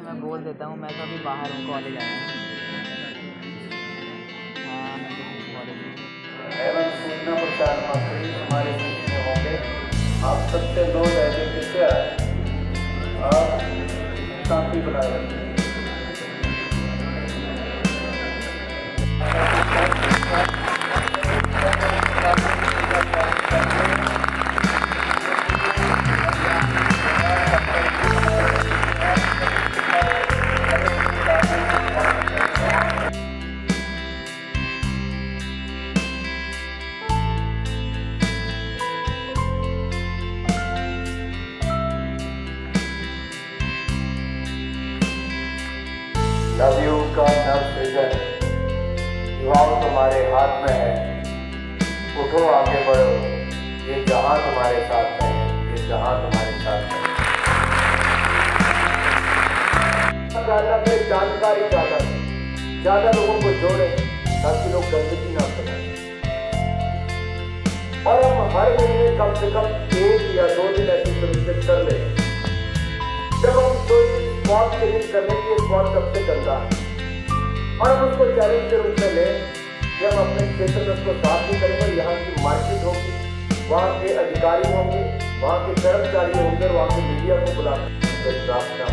मैं बोल देता हूँ, मैं तो अभी बाहर हूँ, कॉलेज आया हूँ। हाँ, मैं तो कॉलेज में। एवं सूचना प्रचार मंत्री हमारे बीच में होंगे। आप सबसे लोग ऐसे किससे आए, आप शांति बनाए रखें। नवयुग का नव सृजन युवाओं तुम्हारे हाथ में है। उठो आगे बढ़ो, ये जहां तुम्हारे साथ है, ये जहां तुम्हारे साथ है। जानकारी ज्यादा लोगों को जोड़े ताकि लोग गंदगी ना फैलाएं। और हम हर महीने कम से कम 1 या 2 दिन ऐसी सुनिश्चित कर ले जब हम स्पॉट चेंज करने की स्पॉट सबसे गंदा है, और हम उसको चैलेंज के रूप में लें कि हम अपने क्षेत्र में उसको साफ भी करेंगे। यहाँ की मार्केट होगी, वहाँ के अधिकारी होंगे, वहाँ के कर्मचारी होंगे, और वहाँ के मीडिया को बुलाकर